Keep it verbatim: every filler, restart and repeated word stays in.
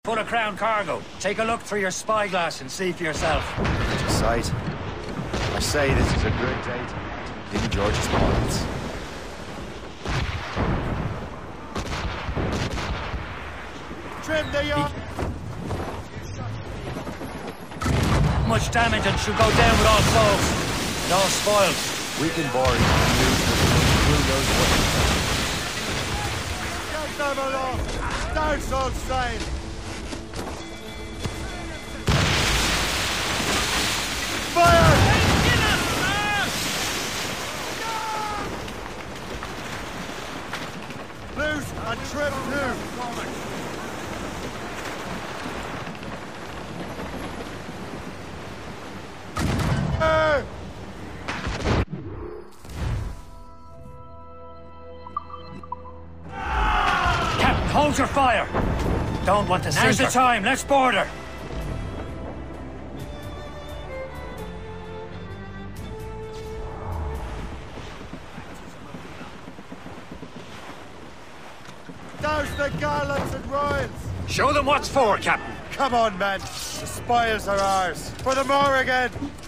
Full of Crown cargo. Take a look through your spyglass and see for yourself. Such a sight. I say this is a good day to King George's points. Trim the yacht! Much damage and should go down with all folks. And all spoiled. We can board who knows what. Get them aloft! Starts all sail! Fire! Loose and trim too! Hey! Captain, hold your fire! Don't want to sink her. Now's the time, let's board her! Douse the gallants and royals! Show them what's for, Captain! Come on, men! The spoils are ours! For the Morrigan!